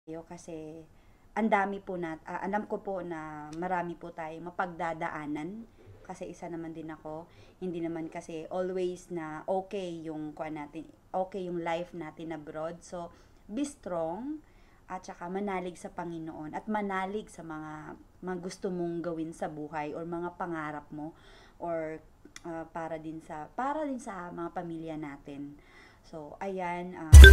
kasi ang dami po alam ko po na marami po tayong mapagdadaanan kasi isa naman din ako. Hindi naman kasi always na okay yung okay yung life natin abroad. So, be strong at saka manalig sa Panginoon at manalig sa mga gusto mong gawin sa buhay or mga pangarap mo or para din sa mga pamilya natin. So, ayan.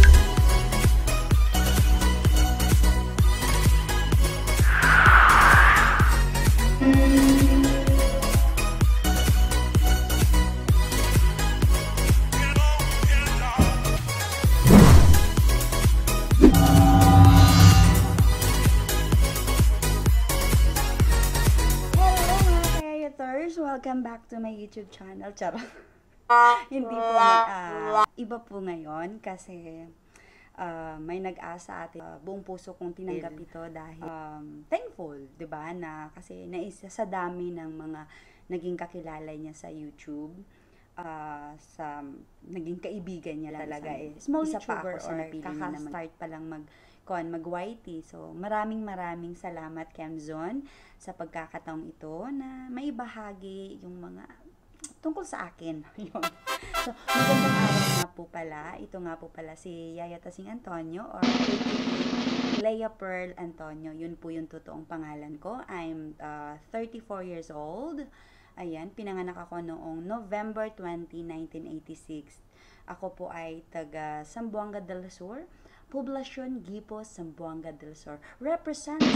Hello mga creators! Welcome back to my YouTube channel. Charot. Hindi po iba po ngayon kasi may nag-asa atin. Buong puso kong tinanggap ito dahil thankful, 'di ba? Na kasi naisa sa dami ng mga naging kakilala niya sa YouTube. Sa naging kaibigan niya talaga small isa pa ako sa napili niya na start pa lang mag-YT. So, maraming salamat, Kemzon, sa pagkakataong ito na may bahagi yung mga tungkol sa akin. Yun. So, magandang araw nga po pala. Ito nga po pala si Yaya Tasing Antonio or Leia Pearl Antonio. Yun po yung totoong pangalan ko. I'm 34 years old. Ayan, pinanganak ako noong November 20, 1986. Ako po ay taga Zamboanga del Sur, Poblacion Gipos, Zamboanga del Sur. Represent.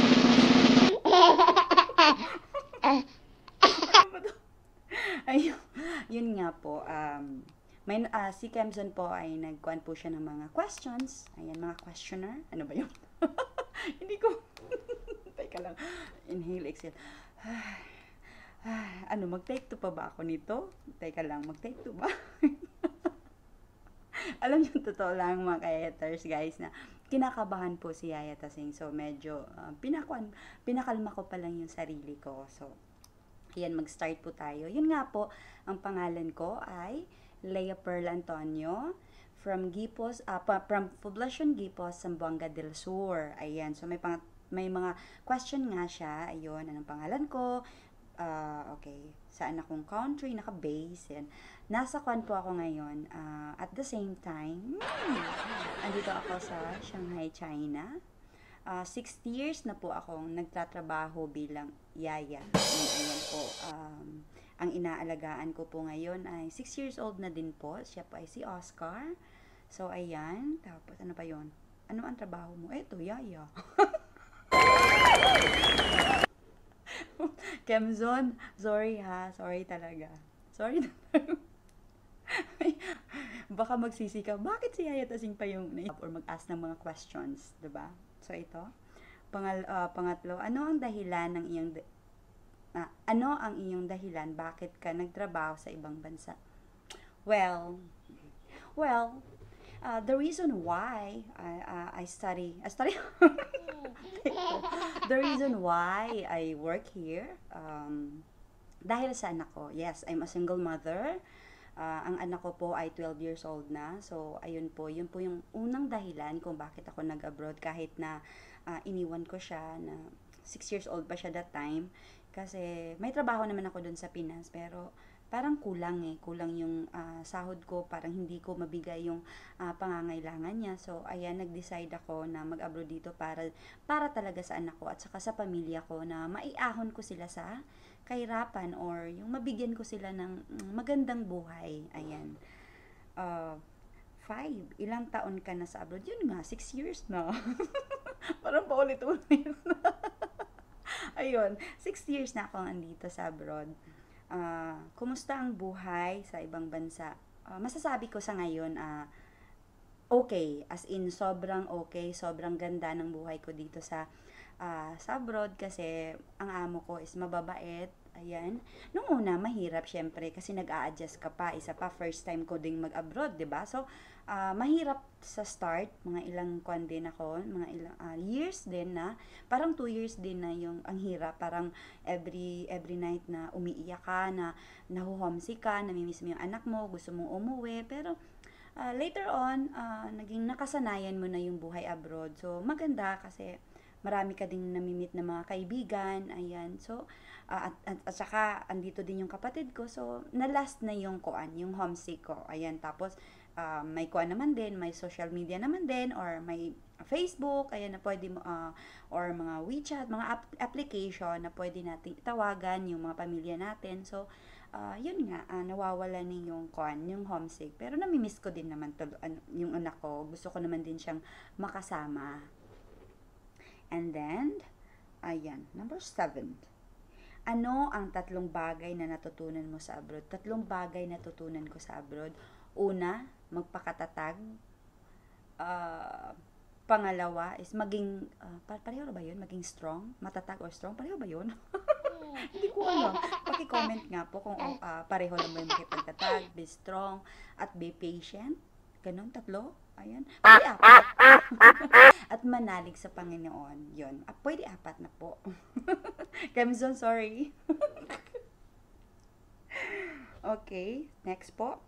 Ayun, yun nga po. Si Kemzon po ay nagkuhan po siya ng mga questions. Ayan, mga questioner. Ano ba yun? Hindi ko. Teka lang. Inhale, exhale. Mag-take 2 pa ba ako nito? Teka lang, mag-take 2 ba? Alam niyo, totoo lang mga ka-haters, guys, na kinakabahan po si Yaya Tasing. So, medyo pinakalma ko pa lang yung sarili ko. So, ayan, mag-start po tayo. Yun nga po, ang pangalan ko ay Leia Pearl Antonio from Poblacion Gipos, Zamboanga del Sur. Ayan, so may mga question nga siya. Ayun, anong pangalan ko? Okay, saan akong country naka-base, yan. Nasa Kwan po ako ngayon. At the same time, andito ako sa Shanghai, China. 6 years na po akong nagtatrabaho bilang yaya. Ayan po, ang inaalagaan ko po ngayon ay 6 years old na din po. Siya po ay si Oscar. So, ayan. Tapos, ano pa yon? Ano ang trabaho mo? Eto, yaya. Kemzon, sorry ha. Sorry talaga. Sorry talaga. Baka magsisi ka, bakit si Yaya Tasing pa yung or mag-ask ng mga questions, 'di ba? So ito, pangatlo, ano ang iyong dahilan bakit ka nagtrabaho sa ibang bansa? Well, the reason why I study the reason why I work here, dahil sa anak ko. Yes, I'm a single mother. Ang anak ko po ay 12 years old na. So, ayun po, yun po yung unang dahilan kung bakit ako nag-abroad kahit na iniwan ko siya na 6 years old pa siya that time. Kasi may trabaho naman ako dun sa Pinas, pero parang kulang yung sahod ko, parang hindi ko mabigay yung pangangailangan niya. So, ayan, nag-decide ako na mag-abroad dito para talaga sa anak ko at saka sa pamilya ko na maiahon ko sila sa kahirapan or yung mabigyan ko sila ng magandang buhay. Ayan. 5. Ilang taon ka na sa abroad? Yun nga, 6 years na. Parang paulit-ulit. Ayun, 6 years na akong andito sa abroad. Kumusta ang buhay sa ibang bansa? Masasabi ko sa ngayon, okay. As in, sobrang okay, sobrang ganda ng buhay ko dito sa abroad kasi ang amo ko is mababait. Ayan. Nung una, mahirap syempre kasi nag-a-adjust ka pa. Isa pa, first time ko ding mag-abroad, 'di ba? So, mahirap sa start. Mga ilang din ako, mga ilang years din na, parang 2 years din na yung ang hirap. Parang every night na umiiyak ka, na naho-homesick ka, namimiss mo yung anak mo, gusto mong umuwi. Pero, later on, naging nakasanayan mo na yung buhay abroad. So, maganda kasi marami ka ding namimit na mga kaibigan, ayan. So, at saka, andito din yung kapatid ko. So, na-last na yung yung homesick ko. Ayan, tapos, may kuan naman din, may social media naman din, or may Facebook, ayan na pwede mo, or mga WeChat, mga application na pwede natin tawagan yung mga pamilya natin. So, yun nga, nawawala ni yung yung homesick. Pero namimiss ko din naman yung anak ko. Gusto ko naman din siyang makasama. And then, ayan, number 7. Ano ang 3 bagay na natutunan mo sa abroad? 3 bagay na natutunan ko sa abroad. Una, magpakatatag. Pangalawa is maging, pareho ba yun? Maging strong? Matatag or strong? Pareho ba yun? Hindi ko alam. Paki-comment nga po kung pareho lang ba yung makipagtatag, be strong, at be patient. Ganun, 3. Ayan. Pwede 4. At manalig sa Panginoon. Yun. Pwede 4 na po. Kemzon, sorry. Okay. Next po.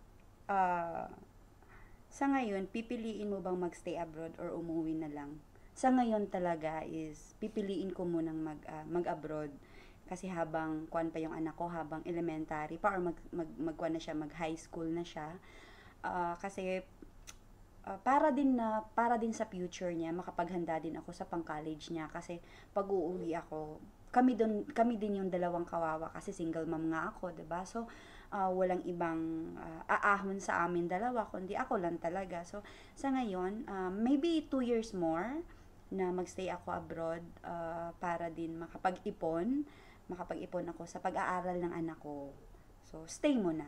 Sa ngayon, pipiliin mo bang magstay abroad or umuwi na lang? Sa ngayon talaga is, pipiliin ko munang mag-abroad. Kasi habang kuan pa yung anak ko, habang elementary pa, or magkuan na siya, mag-high school na siya. Kasi, para din sa future niya, makapaghanda din ako sa pang-college niya. Kasi, pag uuwi ako, kami din yung dalawang kawawa kasi single mom nga ako, 'di ba? So, walang ibang aahon sa amin dalawa, kundi ako lang talaga. So, sa ngayon, maybe 2 years more na magstay ako abroad para din makapag-ipon ako sa pag-aaral ng anak ko. So, stay muna.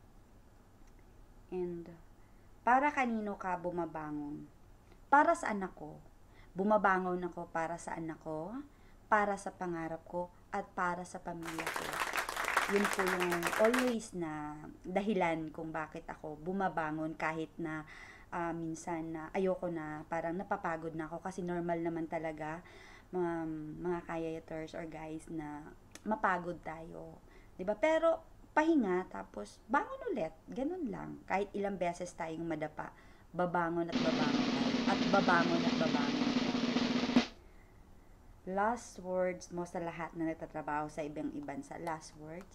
And, para kanino ka bumabangon? Para sa anak ko. Bumabangon ako para sa anak ko, para sa pangarap ko, at para sa pamilya ko. Yun po yung always na dahilan kung bakit ako bumabangon kahit na minsan na ayoko na, parang napapagod na ako kasi normal naman talaga mga kayayaters or guys na mapagod tayo. 'Di ba? Pero pahinga tapos bangon ulit. Ganun lang. Kahit ilang beses tayong madapa, babangon at babangon tayo. At babangon at babangon. Last words mo sa lahat na nagtatrabaho sa ibang bansa. Last words.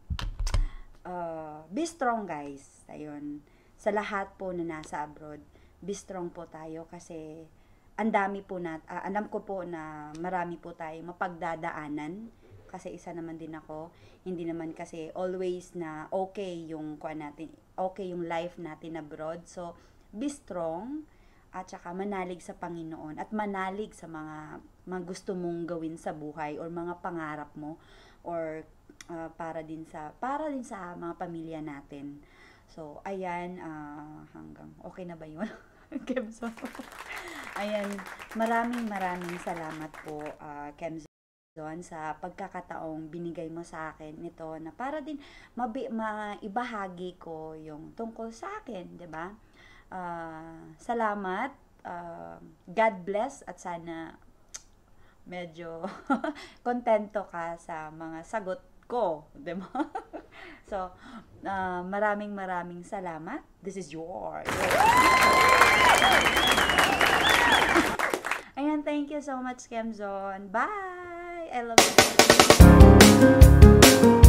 Be strong, guys. Ayun. Sa lahat po na nasa abroad, be strong po tayo kasi ang dami po alam ko po na marami po tayong mapagdadaanan kasi isa naman din ako. Hindi naman kasi always na okay yung life natin abroad. So, be strong at saka manalig sa Panginoon at manalig sa mga gusto mong gawin sa buhay or mga pangarap mo or para din sa mga pamilya natin. So, ayan, hanggang okay na ba 'yun? Kemzo. Ayan, maraming salamat po, Kemzo, sa pagkakataong binigay mo sa akin nito na para din maibahagi ko yung tungkol sa akin, 'di ba? Salamat. God bless at sana medyo kontento ka sa mga sagot ko, 'di ba? So, maraming salamat. This is yours. Ayan, thank you so much, Kemzon. Bye! I love you.